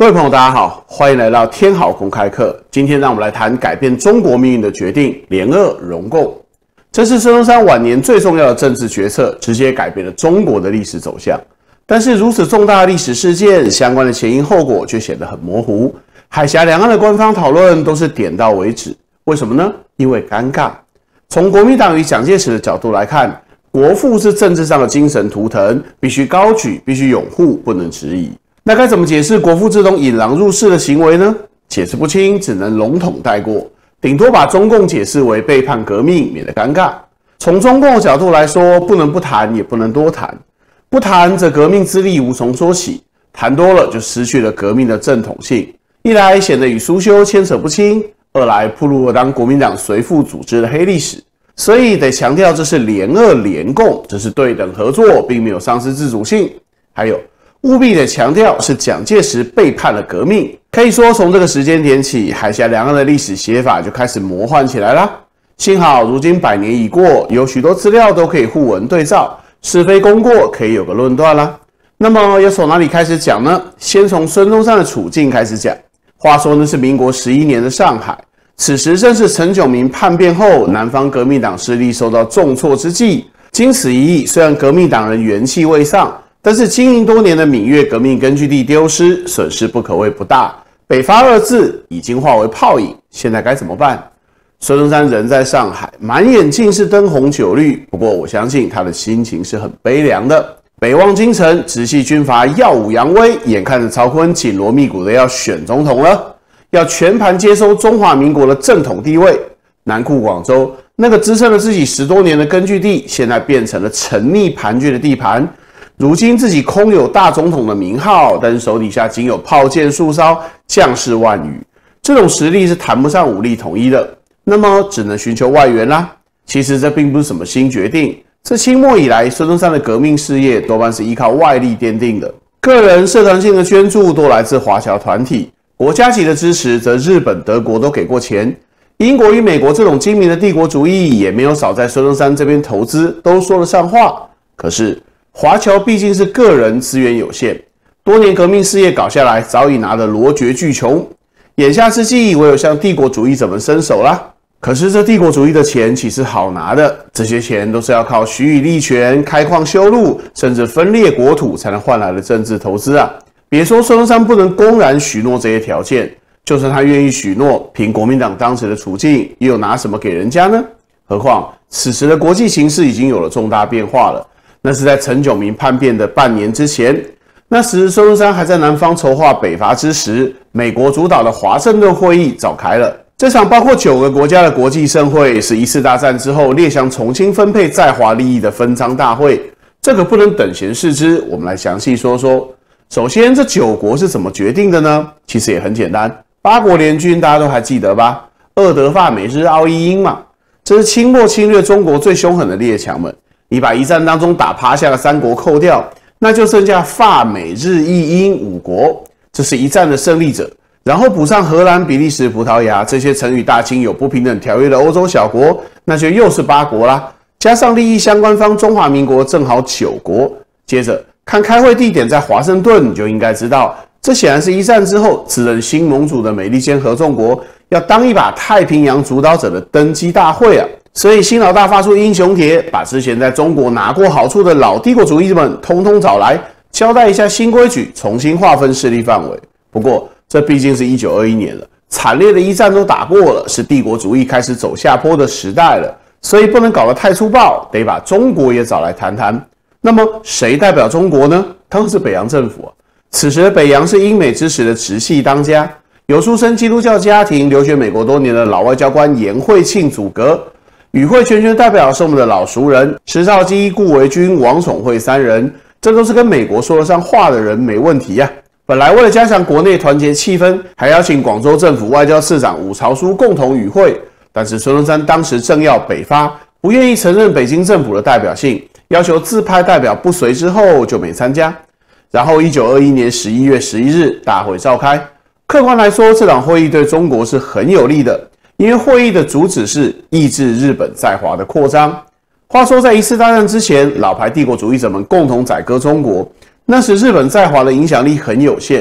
各位朋友，大家好，欢迎来到天好公开课。今天让我们来谈改变中国命运的决定——联俄容共。这是孙中山晚年最重要的政治决策，直接改变了中国的历史走向。但是如此重大的历史事件，相关的前因后果却显得很模糊。海峡两岸的官方讨论都是点到为止，为什么呢？因为尴尬。从国民党与蒋介石的角度来看，国父是政治上的精神图腾，必须高举，必须拥护，不能质疑。那该怎么解释国父这种引狼入室的行为呢？解释不清，只能笼统带过，顶多把中共解释为背叛革命，免得尴尬。从中共的角度来说，不能不谈，也不能多谈。不谈则革命之力无从说起，谈多了就失去了革命的正统性。一来显得与苏修牵扯不清，二来暴露了当国民党随附组织的黑历史。所以得强调这是联俄联共，这是对等合作，并没有丧失自主性。还有务必得强调是蒋介石背叛了革命。可以说从这个时间点起，海峡两岸的历史写法就开始魔幻起来啦。幸好如今100年已过，有许多资料都可以互文对照，是非功过可以有个论断啦。那么要从哪里开始讲呢？先从孙中山的处境开始讲。话说那是民国11年的上海，此时正是陈炯明叛变后，南方革命党势力受到重挫之际。经此一役，虽然革命党人元气未丧，但是经营多年的闽粤革命根据地丢失，损失不可谓不大。北伐二字已经化为泡影，现在该怎么办？孙中山人在上海，满眼尽是灯红酒绿，不过我相信他的心情是很悲凉的。北望京城，直系军阀耀武扬威，眼看着曹锟紧锣密鼓的要选总统了，要全盘接收中华民国的正统地位。南库广州那个支撑了自己10多年的根据地，现在变成了沉溺盘踞的地盘。如今自己空有大总统的名号，但是手底下仅有炮舰数艘，将士万余，这种实力是谈不上武力统一的，那么只能寻求外援啦。其实这并不是什么新决定，自清末以来，孙中山的革命事业多半是依靠外力奠定的，个人社团性的捐助多来自华侨团体，国家级的支持则日本、德国都给过钱。英国与美国这种精明的帝国主义也没有少在孙中山这边投资，都说得上话。可是华侨毕竟是个人，资源有限，多年革命事业搞下来，早已拿得罗绝巨穷。眼下之际，唯有向帝国主义者们伸手啦。可是这帝国主义的钱岂是好拿的？这些钱都是要靠许以利权、开矿修路，甚至分裂国土才能换来的政治投资啊！别说孙中山不能公然许诺这些条件，就算他愿意许诺，凭国民党当时的处境，又有拿什么给人家呢？何况此时的国际形势已经有了重大变化了。那是在陈炯明叛变的半年之前，那时孙中山还在南方筹划北伐之时，美国主导的华盛顿会议召开了。这场包括9个国家的国际盛会，是1次大战之后列强重新分配在华利益的分赃大会。这个不能等闲视之，我们来详细说说。首先，这9国是怎么决定的呢？其实也很简单，8国联军大家都还记得吧？俄德法美日澳意英嘛，这是清末侵略中国最凶狠的列强们。你把一战当中打趴下的3国扣掉，那就剩下法美日意英5国，这是一战的胜利者。然后补上荷兰、比利时、葡萄牙这些曾与大清有不平等条约的欧洲小国，那就又是8国啦。加上利益相关方中华民国，正好9国。接着看开会地点在华盛顿，你就应该知道，这显然是一战之后自认新盟主的美利坚合众国要当一把太平洋主导者的登基大会啊。所以新老大发出英雄帖，把之前在中国拿过好处的老帝国主义们通通找来，交代一下新规矩，重新划分势力范围。不过这毕竟是1921年了，惨烈的一战都打过了，是帝国主义开始走下坡的时代了，所以不能搞得太粗暴，得把中国也找来谈谈。那么谁代表中国呢？当然是北洋政府啊。此时的北洋是英美支持的直系当家，有出身基督教家庭、留学美国多年的老外交官严惠庆阻隔。与会全权代表是我们的老熟人石兆基、顾维钧、王宠惠3人，这都是跟美国说得上话的人，没问题啊。本来为了加强国内团结气氛，还邀请广州政府外交次长伍朝枢共同与会，但是孙中山当时正要北伐，不愿意承认北京政府的代表性，要求自派代表不随之后就没参加。然后1921年11月11日大会召开，客观来说，这场会议对中国是很有利的。因为会议的主旨是抑制日本在华的扩张。话说在1次大战之前，老牌帝国主义者们共同宰割中国，那时日本在华的影响力很有限，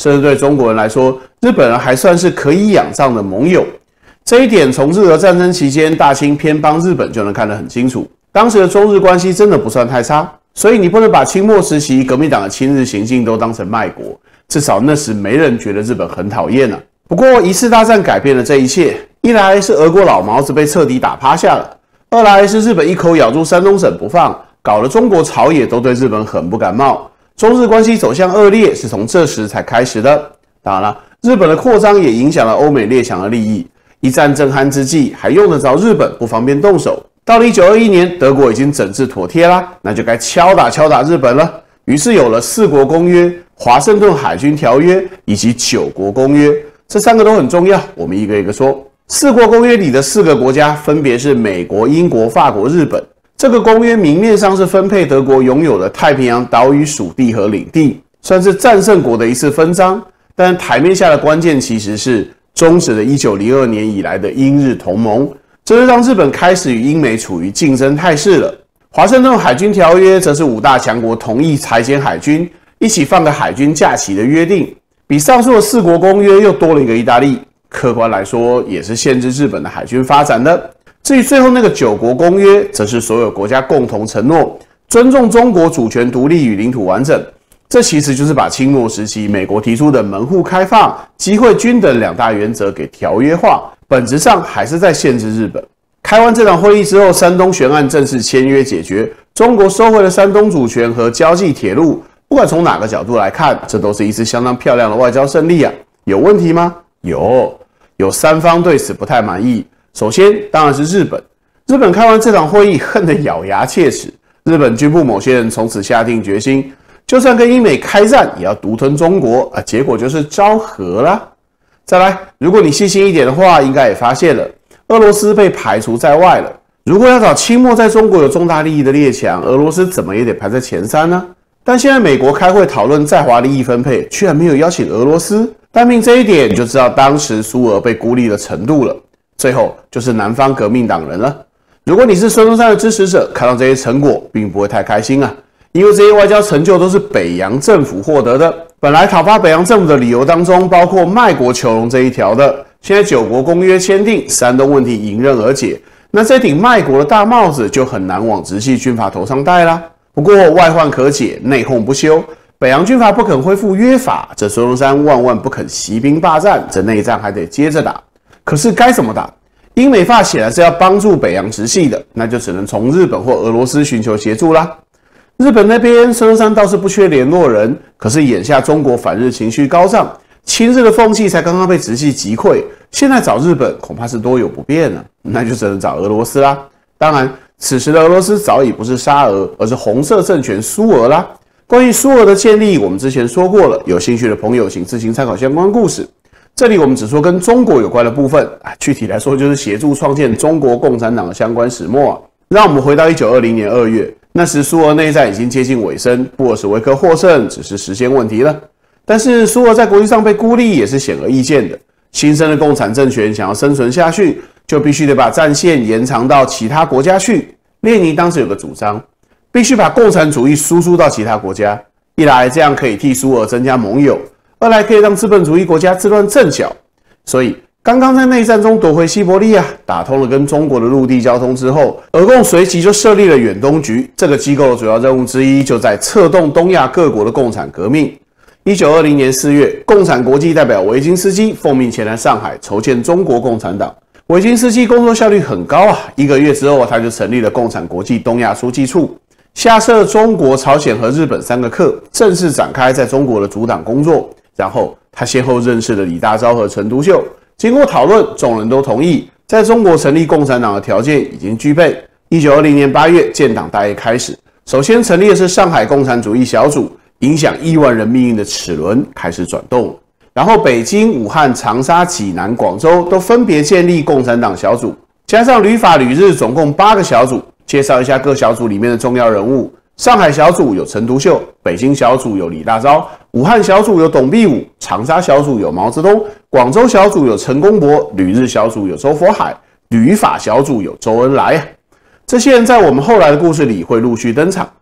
甚至对中国人来说，日本人还算是可以仰仗的盟友。这一点从日俄战争期间大清偏帮日本就能看得很清楚。当时的中日关系真的不算太差，所以你不能把清末时期革命党的亲日行径都当成卖国，至少那时没人觉得日本很讨厌啊。不过一次大战改变了这一切，一来是俄国老毛子被彻底打趴下了，二来是日本一口咬住山东省不放，搞得中国朝野都对日本很不感冒。中日关系走向恶劣是从这时才开始的。当然了，日本的扩张也影响了欧美列强的利益。一战正酣之际，还用得着日本不方便动手。到了1921年，德国已经整治妥帖啦，那就该敲打日本了。于是有了4国公约、华盛顿海军条约以及9国公约，这3个都很重要，我们一个一个说。4国公约里的4个国家分别是美国、英国、法国、日本。这个公约明面上是分配德国拥有的太平洋岛屿属地和领地，算是战胜国的一次分赃。但台面下的关键其实是终止了1902年以来的英日同盟，这就让日本开始与英美处于竞争态势了。华盛顿海军条约则是5大强国同意裁减海军，一起放个海军假期的约定，比上述的4国公约又多了一个意大利。客观来说，也是限制日本的海军发展的。至于最后那个9国公约，则是所有国家共同承诺尊重中国主权独立与领土完整。这其实就是把清末时期美国提出的门户开放、机会均等2大原则给条约化，本质上还是在限制日本。开完这场会议之后，山东悬案正式签约解决，中国收回了山东主权和交际铁路。不管从哪个角度来看，这都是一次相当漂亮的外交胜利啊！有问题吗？有3方对此不太满意。首先当然是日本，日本开完这场会议恨得咬牙切齿，日本军部某些人从此下定决心，就算跟英美开战也要独吞中国啊！结果就是昭和啦。再来，如果你细心一点的话，应该也发现了，俄罗斯被排除在外了。如果要找清末在中国有重大利益的列强，俄罗斯怎么也得排在前3呢？但现在美国开会讨论在华利益分配，居然没有邀请俄罗斯，单凭这一点你就知道当时苏俄被孤立的程度了。最后就是南方革命党人了。如果你是孙中山的支持者，看到这些成果并不会太开心啊，因为这些外交成就都是北洋政府获得的。本来讨伐北洋政府的理由当中包括卖国求荣这一条的，现在9国公约签订，山东问题迎刃而解，那这顶卖国的大帽子就很难往直系军阀头上戴啦。不过外患可解，内讧不休，北洋军阀不肯恢复约法，这孙中山万不肯息兵霸占，这内战还得接着打。可是该怎么打？英美法显然是要帮助北洋直系的，那就只能从日本或俄罗斯寻求协助啦。日本那边孙中山倒是不缺联络人，可是眼下中国反日情绪高涨，亲日的风气才刚刚被直系击溃，现在找日本恐怕是多有不便了，那就只能找俄罗斯啦。当然，此时的俄罗斯早已不是沙俄，而是红色政权苏俄啦。关于苏俄的建立，我们之前说过了，有兴趣的朋友请自行参考相关故事。这里我们只说跟中国有关的部分，具体来说就是协助创建中国共产党的相关始末。让我们回到1920年2月，那时苏俄内战已经接近尾声，布尔什维克获胜只是时间问题了。但是苏俄在国际上被孤立也是显而易见的，新生的共产政权想要生存下去，就必须得把战线延长到其他国家去。列宁当时有个主张，必须把共产主义输出到其他国家，一来这样可以替苏俄增加盟友，二来可以让资本主义国家自乱阵脚。所以刚刚在内战中夺回西伯利亚，打通了跟中国的陆地交通之后，俄共随即就设立了远东局，这个机构的主要任务之一就在策动东亚各国的共产革命。1920年4月，共产国际代表维金斯基奉命前来上海筹建中国共产党。维金斯基工作效率很高啊，1个月之后他就成立了共产国际东亚书记处，下设中国、朝鲜和日本3个课，正式展开在中国的阻挡工作。然后他先后认识了李大钊和陈独秀，经过讨论，众人都同意，在中国成立共产党的条件已经具备。1920年8月，建党大业开始，首先成立的是上海共产主义小组，影响亿万人命运的齿轮开始转动。然后北京、武汉、长沙、济南、广州都分别建立共产党小组，加上旅法旅日，总共8个小组。介绍一下各小组里面的重要人物。上海小组有陈独秀，北京小组有李大钊，武汉小组有董必武，长沙小组有毛泽东，广州小组有陈公博，旅日小组有周佛海，旅法小组有周恩来。这些人在我们后来的故事里会陆续登场。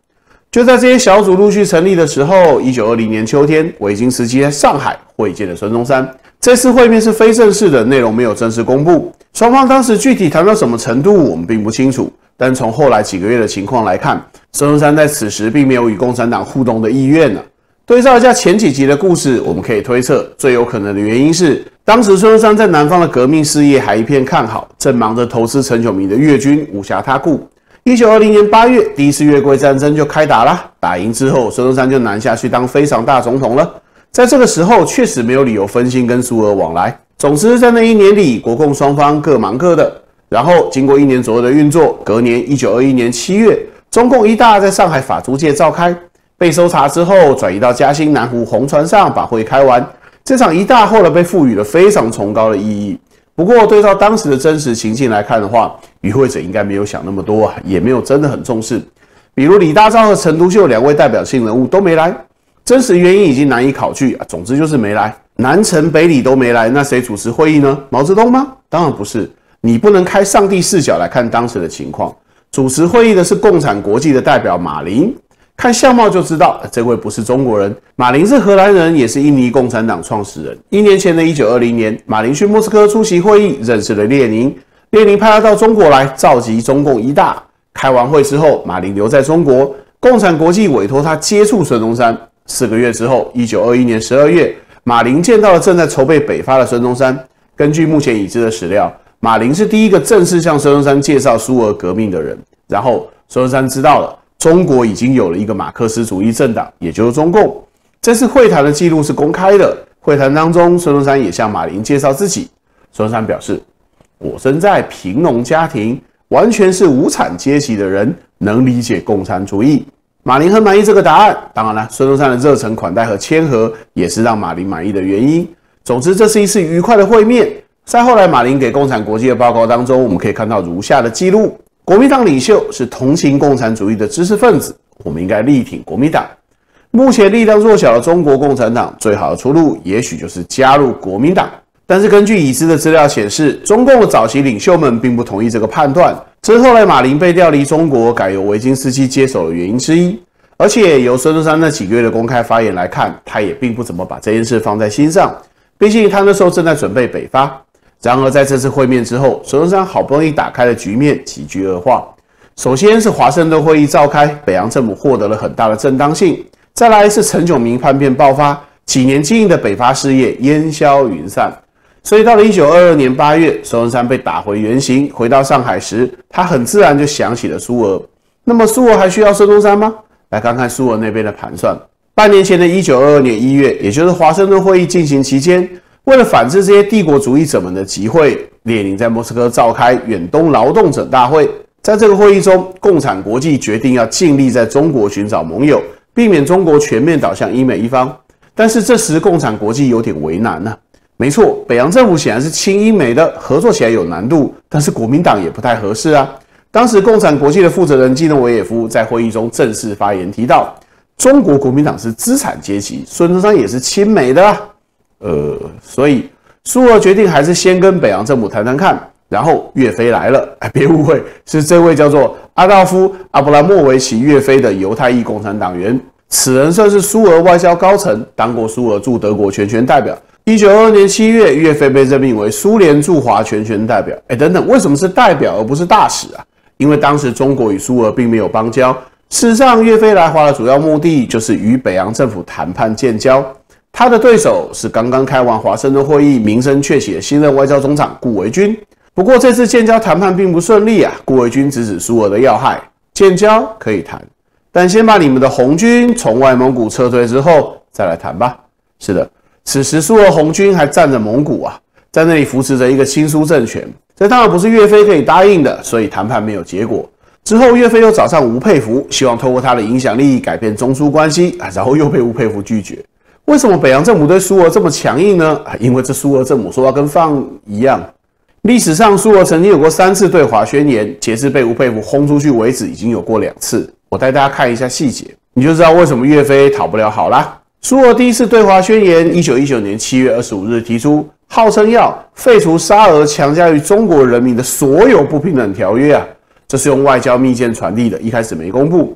就在这些小组陆续成立的时候，1920年秋天，维京时期在上海会见了孙中山。这次会面是非正式的，内容没有正式公布。双方当时具体谈到什么程度，我们并不清楚。但从后来几个月的情况来看，孙中山在此时并没有与共产党互动的意愿呢。对照一下前几集的故事，我们可以推测，最有可能的原因是，当时孙中山在南方的革命事业还一片看好，正忙着投资陈炯明的粤军，无暇他顾。1920年8月，第一次越桂战争就开打了。打赢之后，孙中山就南下去当非常大总统了。在这个时候，确实没有理由分心跟苏俄往来。总之，在那一年里，国共双方各忙各的。然后，经过1年左右的运作，隔年1921年7月，中共一大在上海法租界召开，被搜查之后，转移到嘉兴南湖红船上把会开完。这场一大后来被赋予了非常崇高的意义。不过，对照当时的真实情境来看的话，与会者应该没有想那么多啊，也没有真的很重视。比如李大钊和陈独秀2位代表性人物都没来，真实原因已经难以考据啊。总之就是没来，南陈北李都没来，那谁主持会议呢？毛泽东吗？当然不是。你不能开上帝视角来看当时的情况。主持会议的是共产国际的代表马林，看相貌就知道这位不是中国人。马林是荷兰人，也是印尼共产党创始人。1年前的1920年，马林去莫斯科出席会议，认识了列宁。列宁派他到中国来召集中共一大。开完会之后，马林留在中国，共产国际委托他接触孙中山。4个月之后，1921年12月，马林见到了正在筹备北伐的孙中山。根据目前已知的史料，马林是第一个正式向孙中山介绍苏俄革命的人。然后孙中山知道了，中国已经有了一个马克思主义政党，也就是中共。这次会谈的记录是公开的。会谈当中，孙中山也向马林介绍自己。孙中山表示：“我生在贫农家庭，完全是无产阶级的人，能理解共产主义。”马林很满意这个答案。当然了，孙中山的热忱款待和谦和也是让马林满意的原因。总之，这是一次愉快的会面。在后来马林给共产国际的报告当中，我们可以看到如下的记录：国民党领袖是同情共产主义的知识分子，我们应该力挺国民党。目前力量弱小的中国共产党最好的出路，也许就是加入国民党。但是根据已知的资料显示，中共的早期领袖们并不同意这个判断，这是后来马林被调离中国，改由维京斯基接手的原因之一。而且由孙中山那几个月的公开发言来看，他也并不怎么把这件事放在心上，毕竟他那时候正在准备北伐。然而在这次会面之后，孙中山好不容易打开了局面，急剧恶化。首先是华盛顿会议召开，北洋政府获得了很大的正当性。再来是陈炯明叛变爆发，几年经营的北伐事业烟消云散。所以到了1922年8月，孙中山被打回原形，回到上海时，他很自然就想起了苏俄。那么苏俄还需要孙中山吗？来看看苏俄那边的盘算。半年前的1922年1月，也就是华盛顿会议进行期间，为了反制这些帝国主义者们的集会，列宁在莫斯科召开远东劳动者大会。在这个会议中，共产国际决定要尽力在中国寻找盟友，避免中国全面倒向英美一方。但是这时共产国际有点为难啊。没错，北洋政府显然是亲英美的，合作起来有难度，但是国民党也不太合适啊。当时共产国际的负责人基诺维也夫在会议中正式发言提到，中国国民党是资产阶级，孙中山也是亲美的啊。所以苏俄决定还是先跟北洋政府谈谈看，然后岳飞来了。别误会，是这位叫做阿道夫·阿布拉莫维奇·岳飞的犹太裔共产党员。此人算是苏俄外交高层，当过苏俄驻德国全权代表。1922年7月，岳飞被任命为苏联驻华全权代表。等等，为什么是代表而不是大使啊？因为当时中国与苏俄并没有邦交。事实上，岳飞来华的主要目的就是与北洋政府谈判建交。他的对手是刚刚开完华盛顿会议、名声鹊起的新任外交总长顾维钧。不过这次建交谈判并不顺利啊，顾维钧直指苏俄的要害，建交可以谈，但先把你们的红军从外蒙古撤退之后再来谈吧。是的，此时苏俄红军还占着蒙古啊，在那里扶持着一个亲苏政权，这当然不是岳飞可以答应的，所以谈判没有结果。之后岳飞又找上吴佩孚，希望透过他的影响力改变中苏关系，然后又被吴佩孚拒绝。为什么北洋政府对苏俄这么强硬呢？因为这苏俄政府说要跟放一样。历史上苏俄曾经有过3次对华宣言，截至被吴佩孚轰出去为止，已经有过2次。我带大家看一下细节，你就知道为什么岳飞讨不了好啦。苏俄第一次对华宣言，1919年7月25日提出，号称要废除沙俄强加于中国人民的所有不平等条约啊。这是用外交密件传递的，一开始没公布。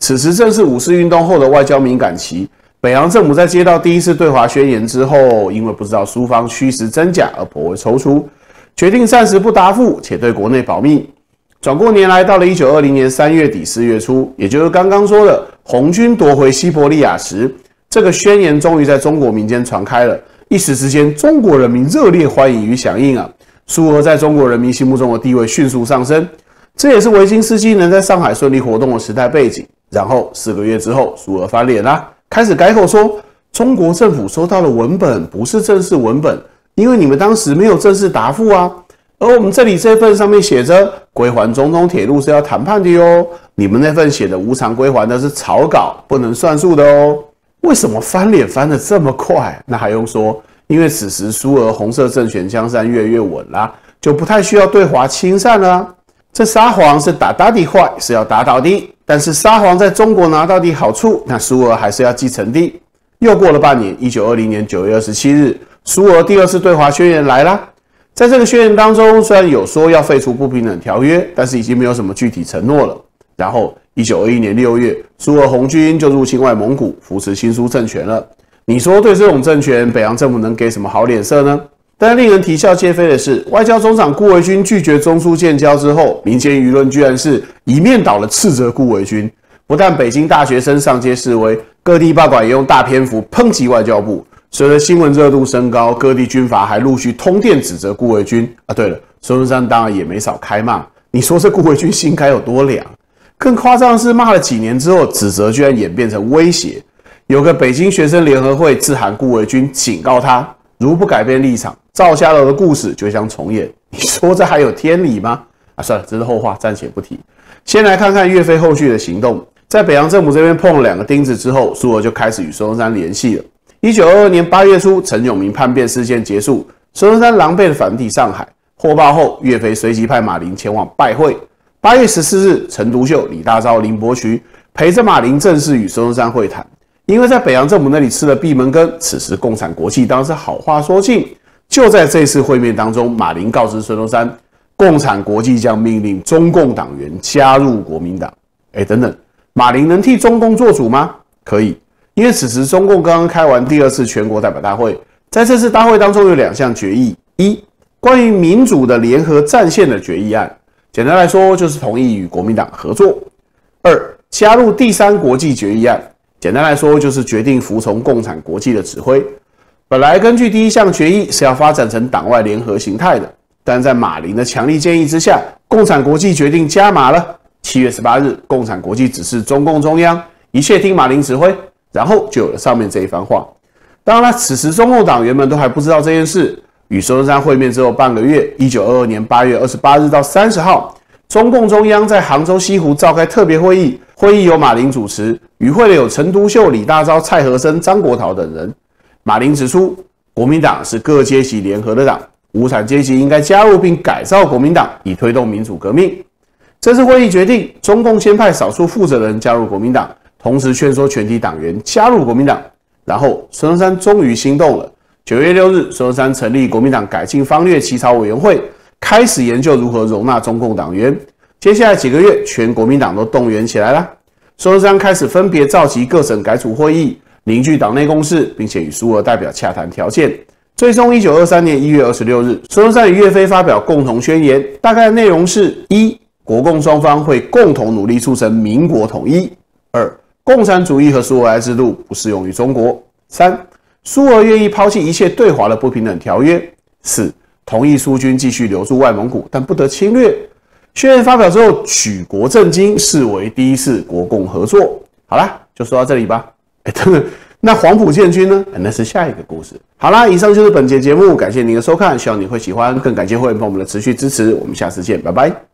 此时正是五四运动后的外交敏感期。北洋政府在接到第一次对华宣言之后，因为不知道苏方虚实真假而颇为踌躇，决定暂时不答复，且对国内保密。转过年来，到了1920年3月底4月初，也就是刚刚说的红军夺回西伯利亚时，这个宣言终于在中国民间传开了。一时之间，中国人民热烈欢迎与响应啊！苏俄在中国人民心目中的地位迅速上升，这也是维京斯基能在上海顺利活动的时代背景。然后4个月之后，苏俄翻脸啦，开始改口说中国政府收到了文本，不是正式文本，因为你们当时没有正式答复啊。而我们这里这份上面写着归还中东铁路是要谈判的哟，你们那份写的无偿归还的是草稿，不能算数的哦。为什么翻脸翻得这么快？那还用说，因为此时苏俄红色政权江山越来越稳啦，就不太需要对华亲善了啊。这沙皇是打到底坏，是要打倒的，但是沙皇在中国拿到的好处，那苏俄还是要继承的。又过了半年，1920年9月27日，苏俄第二次对华宣言来啦。在这个宣言当中，虽然有说要废除不平等条约，但是已经没有什么具体承诺了。然后1921年6月，苏俄红军就入侵外蒙古，扶持新苏政权了。你说对这种政权，北洋政府能给什么好脸色呢？但令人啼笑皆非的是，外交总长顾维钧拒绝中苏建交之后，民间舆论居然是一面倒的斥责顾维钧。不但北京大学生上街示威，各地报馆也用大篇幅抨击外交部。随着新闻热度升高，各地军阀还陆续通电指责顾维钧啊。对了，孙中山当然也没少开骂。你说这顾维钧心该有多凉？更夸张的是，骂了几年之后，指责居然演变成威胁。有个北京学生联合会致函顾维钧，警告他，如不改变立场，赵家楼的故事就将重演。你说这还有天理吗？啊，算了，这是后话，暂且不提。先来看看岳飞后续的行动。在北洋政府这边碰了2个钉子之后，苏俄就开始与孙中山联系了。1922年8月初，陈炯明叛变事件结束，孙中山狼狈地返抵上海。获报后，岳飞随即派马林前往拜会。8月14日，陈独秀、李大钊、林伯渠陪着马林正式与孙中山会谈。因为在北洋政府那里吃了闭门羹，此时共产国际当然是好话说尽。就在这次会面当中，马林告知孙中山，共产国际将命令中共党员加入国民党。等等，马林能替中共做主吗？可以。因为此时中共刚刚开完第2次全国代表大会，在这次大会当中有2项决议：一、关于民主的联合战线的决议案，简单来说就是同意与国民党合作；二、加入第3国际决议案，简单来说就是决定服从共产国际的指挥。本来根据第1项决议是要发展成党外联合形态的，但在马林的强力建议之下，共产国际决定加码了。7月18日，共产国际指示中共中央，一切听马林指挥。然后就有了上面这一番话。当然了，此时中共党员们都还不知道这件事。与孙中山会面之后半个月，1922年8月28日到30号，中共中央在杭州西湖召开特别会议，会议由马林主持，与会的有陈独秀、李大钊、蔡和森、张国焘等人。马林指出，国民党是各阶级联合的党，无产阶级应该加入并改造国民党，以推动民主革命。这次会议决定，中共先派少数负责人加入国民党，同时劝说全体党员加入国民党。然后孙中山终于心动了。9月6日，孙中山成立国民党改进方略起草委员会，开始研究如何容纳中共党员。接下来几个月，全国民党都动员起来了。孙中山开始分别召集各省改组会议，凝聚党内共识，并且与苏俄代表洽谈条件。最终，1923年1月26日，孙中山与岳飞发表共同宣言，大概的内容是：一、国共双方会共同努力促成民国统一；二、共产主义和苏维埃制度不适用于中国；三、苏俄愿意抛弃一切对华的不平等条约；四、同意苏军继续留驻外蒙古，但不得侵略。宣言发表之后，举国震惊，视为第一次国共合作。好啦，就说到这里吧。等等，那黄埔建军呢？那是下一个故事。好啦，以上就是本节节目，感谢您的收看，希望你会喜欢，更感谢会员朋友们的持续支持。我们下次见，拜拜。